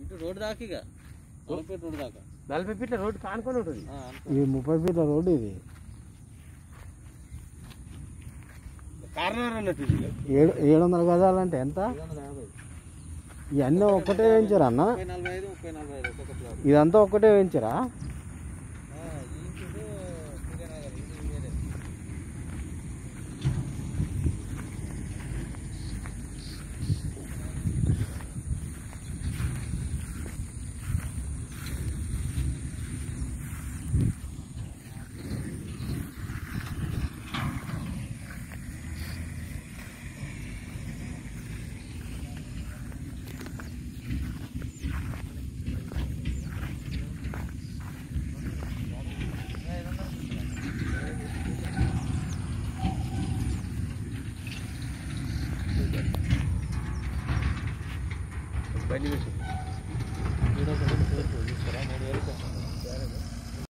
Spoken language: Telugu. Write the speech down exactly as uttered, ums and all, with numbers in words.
రోడ్ దాకా ఇక నలభై రోడ్ దాకా నలభై ఫీట్ల రోడ్డు కానుకొని ఉంటుంది. ఇది ముప్పై ఫీట్ల రోడ్డు. ఇది కార్నర్ అన్నట్టు ఏడు ఏడు వందల గజాలంటే ఎంత? ఇవన్నీ ఒక్కటే వేయించారా అన్న? నలభై ఐదు ముప్పై నలభై ఐదు ఒక్కొక్క ప్లాట్. ఇదంతా ఒక్కటే వేయించారా? బండి వేసి మూడు వేలు